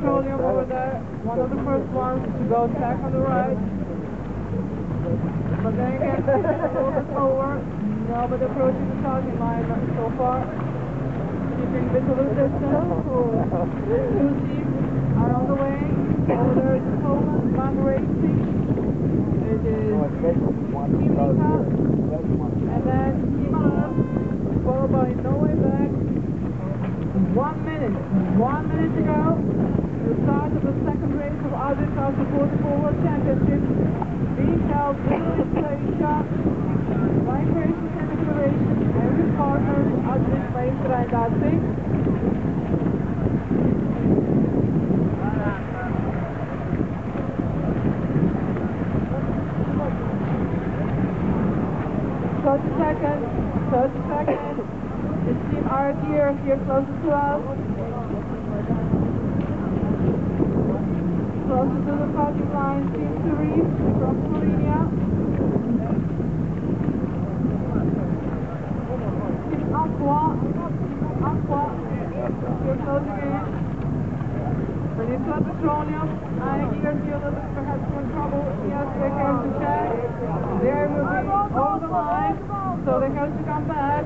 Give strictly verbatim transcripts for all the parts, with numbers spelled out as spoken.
Petroleum over there, one of the first ones to go back on the right. But then again, it's a little bit slower. Nobody approaching the starting line so far. Keeping a bit of a distance. Two teams are on the way. Over there is Poland, Man Racing. It is Team Nika. And then Team Alef, followed by No Way Back. One minute, one minute to go. The start of the second race of Audi Class forty-four World Championship being held in Croatia. Line races and acceleration, every partner at this place right at six. thirty seconds, thirty seconds. It's Team R here, here closest to us. Closest to the starting line, Team Cerise from Slovenia. Team Aqua, Aqua, here closing in. Peninsula Petroleum, I hear you a little bit perhaps in trouble. Yes, they have to check. There will be over the line, so they have to come back.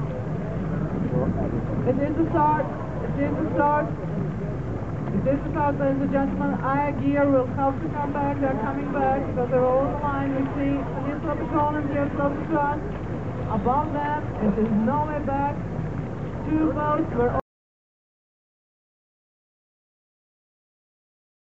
It is the start. It is the start. It is the start, ladies and gentlemen. I Gear will help to come back. They're coming back because they're all on the line. We see Peninsula Petroleum here close to us. Above them, it is No Way Back. Two boats were